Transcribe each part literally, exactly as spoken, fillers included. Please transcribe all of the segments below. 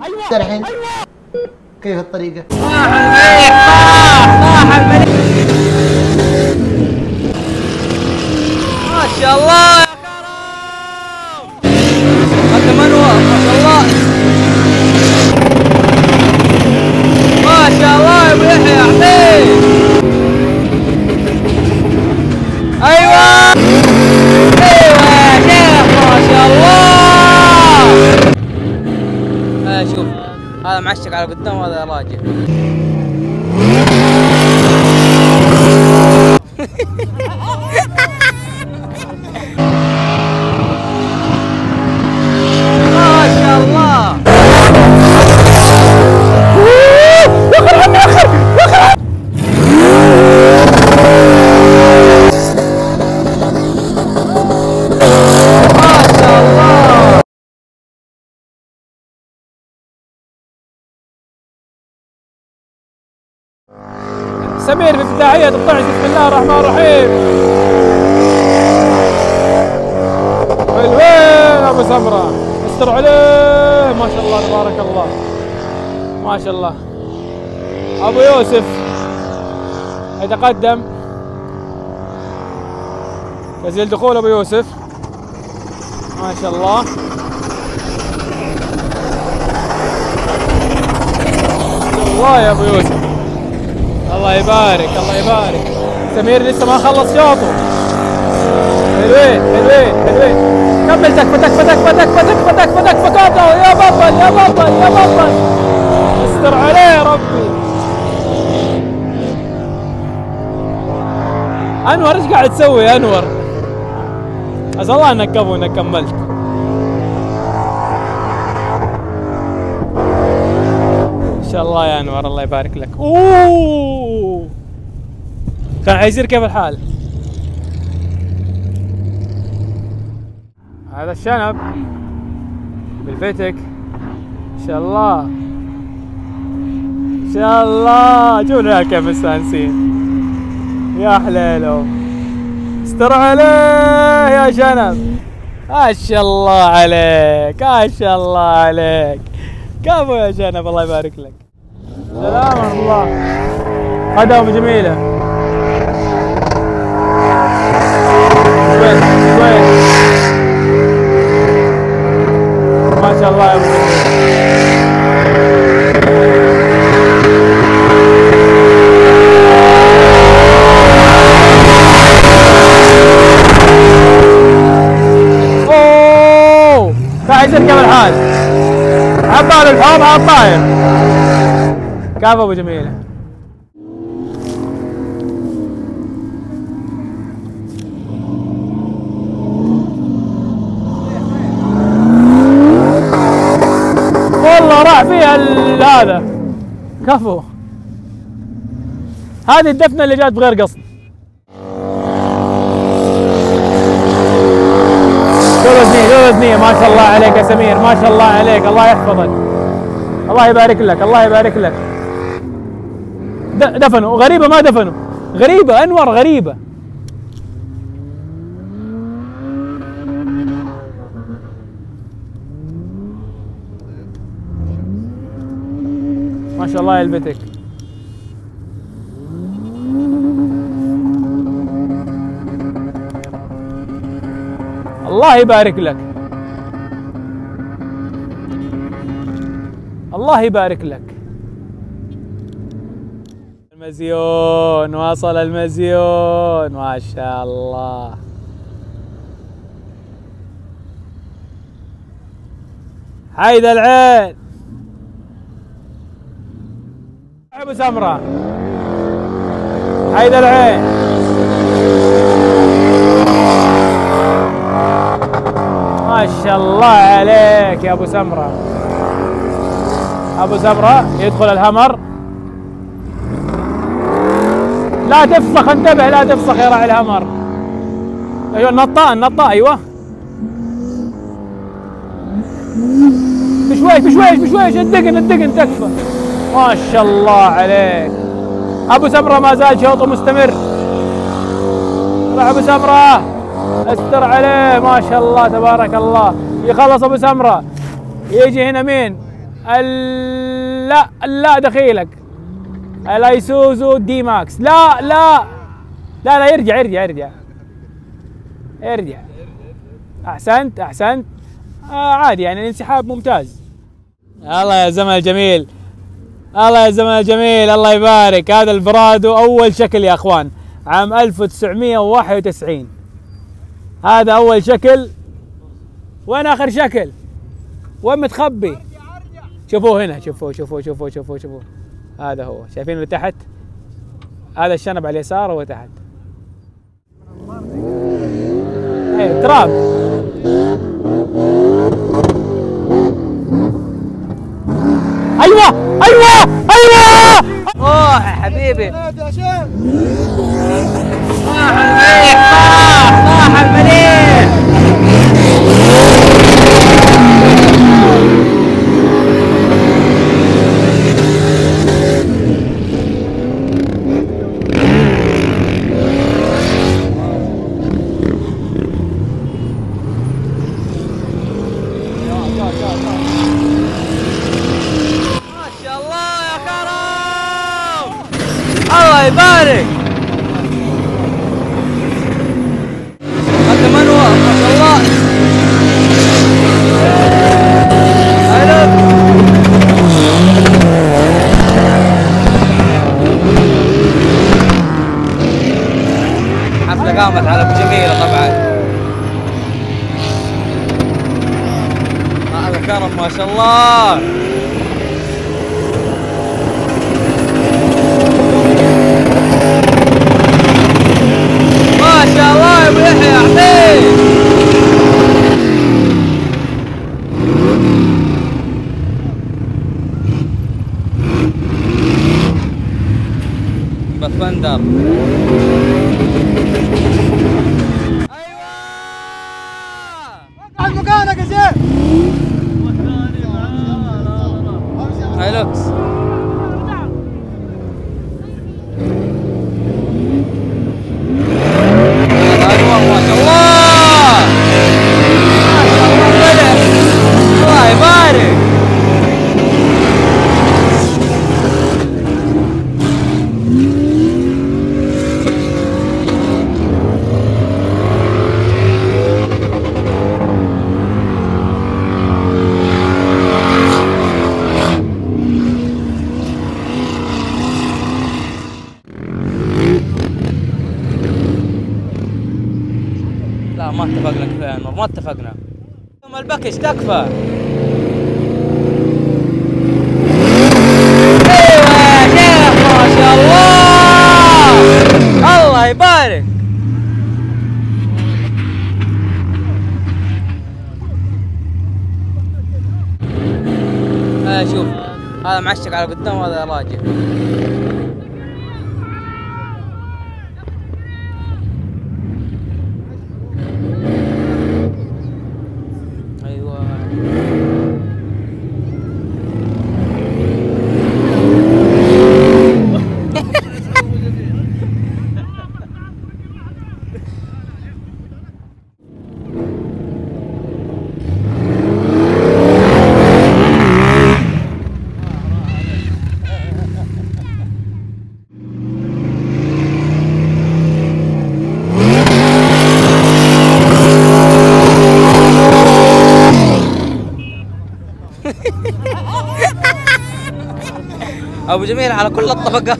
ايوه الحين كيف الطريقة؟ طاح الملك، طاح طاح الملك. ما شاء الله يا كرم، هذا منور ما شاء الله. ما شاء الله يا ابو يحيى اعطيه. ايوه ايوه يا شيخ ما شاء الله. ها شوف هذا معشق على قدام وهذا راجع. ما شاء الله. سمير في افتتاحية الطعش. بسم الله الرحمن الرحيم. حلوين ابو سمرة، استر عليه ما شاء الله تبارك الله ما شاء الله. ابو يوسف يتقدم، تسجيل دخول ابو يوسف ما شاء الله. الله يا ابو يوسف، الله يبارك الله يبارك. سمير لسه ما خلص شوطه. حلوين حلوين حلوين. كمل تكفى تكفى تكفى تكفى تكفى تكفى تكفى كفى. يا بطل يا بطل يا بطل، استر عليه يا ربي. انور ايش قاعد تسوي يا انور؟ اسال الله انك كفو انك كملت. ان شاء الله يا انور الله يبارك لك. اوه كان حيصير كيف الحال؟ هذا الشنب بالفتك ان شاء الله ان شاء الله. شوف العيال كيف مستانسين يا حليلو. استر عليه يا شنب. ما شاء الله عليك ما شاء الله عليك. كفو يا شنب الله يبارك لك. سلام ورحمة الله. قدم جميلة. شوي شوي ما شاء الله يا ابو اوه قاعد يصير كيف الحال؟ عبال الحوض على الطاير. كفو ابو جميله. والله راح فيها هذا. كفو. هذه الدفنه اللي جات بغير قصد. دوزني دوزني ما شاء الله عليك يا سمير ما شاء الله عليك. الله يحفظك الله يبارك لك الله يبارك لك. دفنوا غريبه ما دفنوا. غريبه انور غريبه. ما شاء الله يلبتك. الله يبارك لك الله يبارك لك. المزيون وصل المزيون ما شاء الله. حيد العين ابو سمره. حيد العين ما شاء الله عليك يا ابو سمره. ابو سمره يدخل الهمر. لا تفسخ انتبه لا تفسخ يا راعي الهمر. ايوه النطاء النطاء ايوه. بشويش بشويش بشويش. الدقن الدقن تكفى. ما شاء الله عليك. ابو سمره ما زال شوطه مستمر. ابو سمره استر عليه ما شاء الله تبارك الله. يخلص ابو سمره. يجي هنا مين؟ ال- لا لا دخيلك الايسوزو دي ماكس. لا لا لا لا يرجع يرجع يرجع يرجع. احسنت احسنت. آه عادي يعني الانسحاب ممتاز. الله يا زمن الجميل، الله يا زمن الجميل، الله يبارك. هذا البرادو اول شكل يا اخوان عام ألف وتسعمئة وواحد وتسعين. هذا اول شكل. وين اخر شكل؟ وين متخبي؟ شوفوه هنا، شوفوه شوفوه شوفوه شوفوه شوفوه. هذا هو، شايفين اللي تحت؟ هذا الشنب على اليسار وهو تحت. ايه تراب. ايوه ايوه ايوه. اوه يا حبيبي. صاح المليح، صاح صاح المليح. ما شاء الله يا كرم، الله يبارك. هذا من هو؟ ما شاء الله. حلو. حفلة قامت على ابو جميلة طبعا. هذا كرم ما شاء الله. ما شاء الله يا ابو يحيى عظيم. بثندر. ايوه اقعد مكانك يا زين. هايلوكس. ايوه ما شاء الله، ما شاء الله بلع. الله يبارك. لا ما اتفقنا كفايه يا انور، ما اتفقنا. يوم البكش تكفى. ايوه يا شيخ ما شاء الله، الله يبارك. هذا شوف، هذا معشق على قدام وهذا راجع. ابو جميل على كل الطبقات.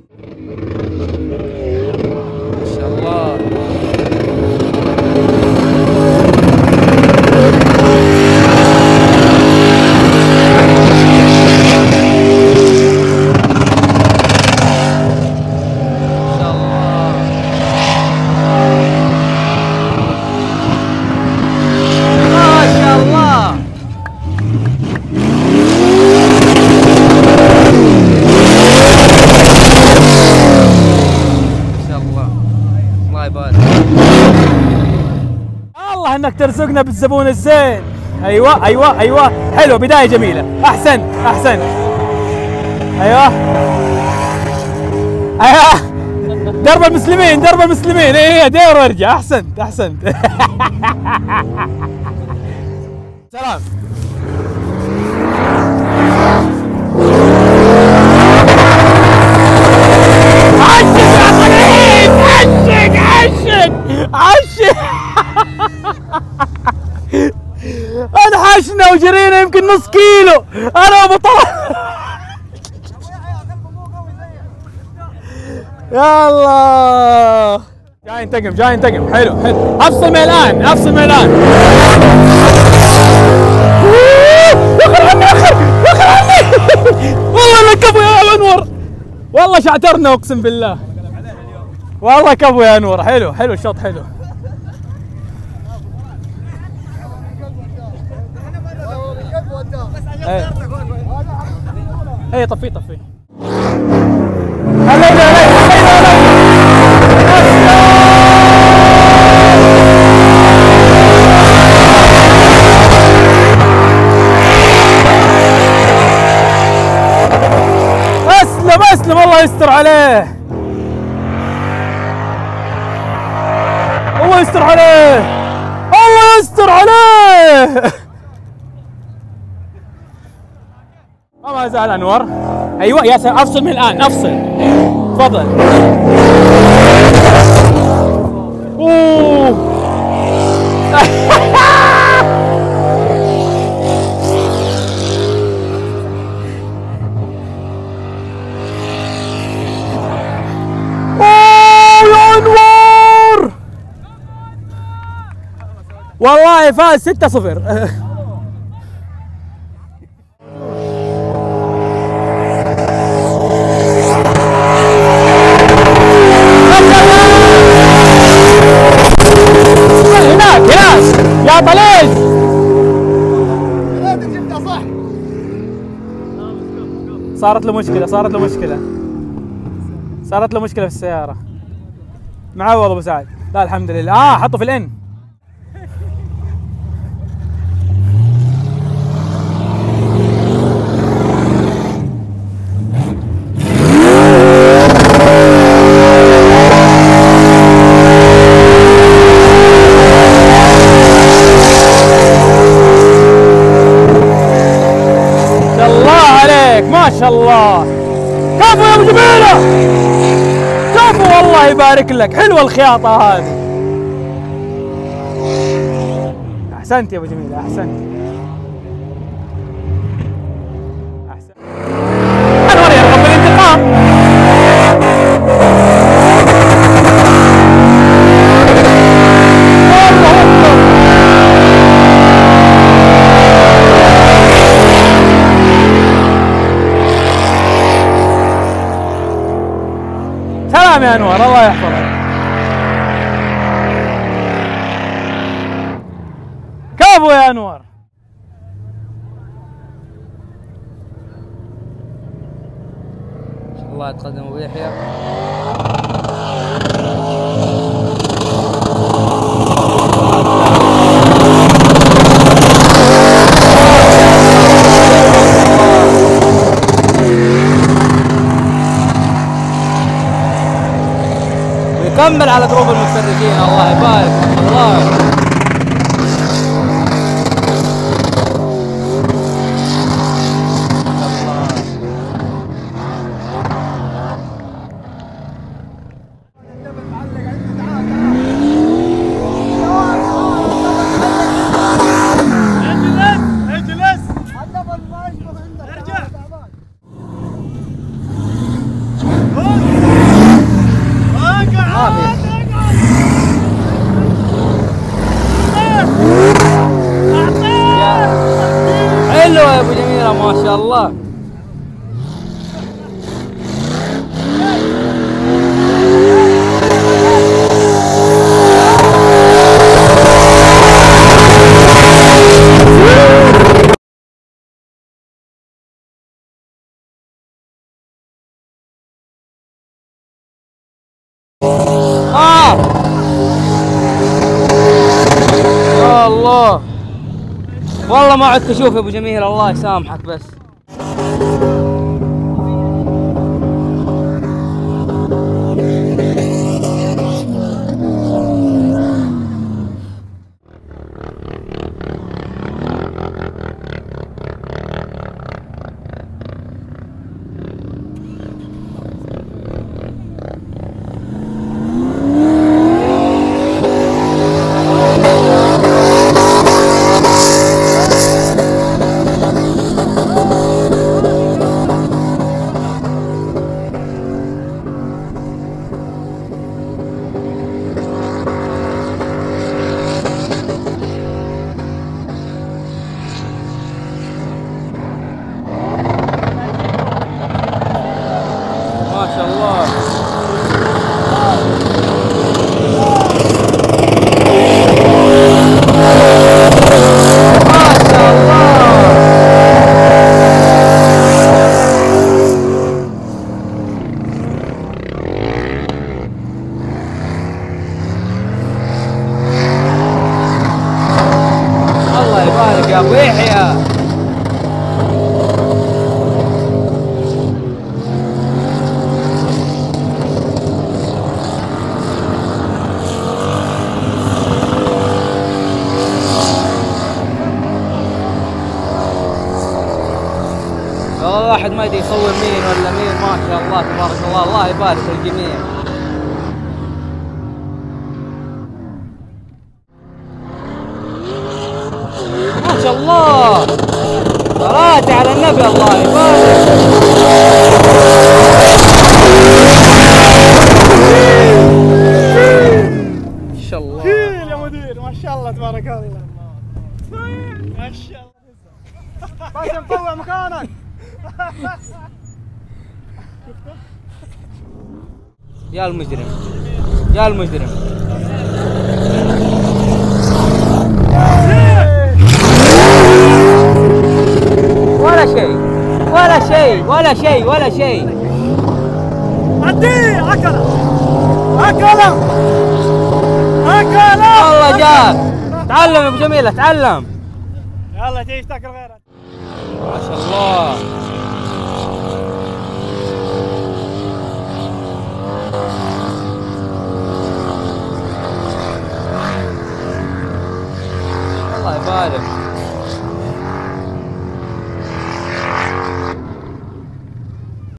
ما شاء الله. الله انك ترزقنا بالزبون الزين. ايوه ايوه ايوه، حلو، بدايه جميله. احسنت احسنت. ايوه ايوه، درب المسلمين درب المسلمين. ايه دير وارجع. احسنت احسنت. سلام. انحشنا وجرينا يمكن نص كيلو انا ابو طلال. يلا جاي ينتقم جاي ينتقم. حلو حلو افصل من الان افصل من الان. وخر عني وخر وخر عني. والله كفو يا انور والله شعترنا اقسم بالله والله كفو يا انور. حلو حلو الشوط حلو. ايه ايه طفيه طفيه. علينا علينا علينا اسلم اسلم الله يستر عليه الله يستر عليه الله يستر عليه. ما زال انور. ايوه يا سلام افصل من الان افصل تفضل. اوه يا انور والله فاز ستة صفر. يا طليج صارت له مشكلة صارت له مشكلة صارت له مشكلة في السيارة. معوض ابو سعد. لا الحمد لله. اه حطه في الان. ما شاء الله كفو يا ابو جميله كفو والله يبارك لك. حلوه الخياطه هذه. احسنت يا ابو جميله احسنت احسنت. انور يرغب بالانتقام. سلام يا انور الله يحفظك. كفو يا انور. الله يتقدم ابو يحيى. كمل على دروب المتفرجين الله يبارك الله. حلو يا ابو جميله ما شاء الله. آه يا الله والله ما عدت اشوف يا ابو جميل الله يسامحك بس. واحد ما يدري يصور مين ولا مين. ما شاء الله تبارك الله، الله يبارك الجميع. ما شاء الله، صلاتي على النبي، الله يبارك. ما شاء الله يا مدير، ما شاء الله تبارك الله، ما شاء الله. بس مطوع مكانك. يا المجرم، يا المجرم. ولا شيء ولا شيء ولا شيء ولا شيء. عديه، اكله اكله اكله. والله جاء. تعلم يا ابو جميله، تعلم. يلا تعيش تاكل غيرك. ما شاء الله. الله يبارك.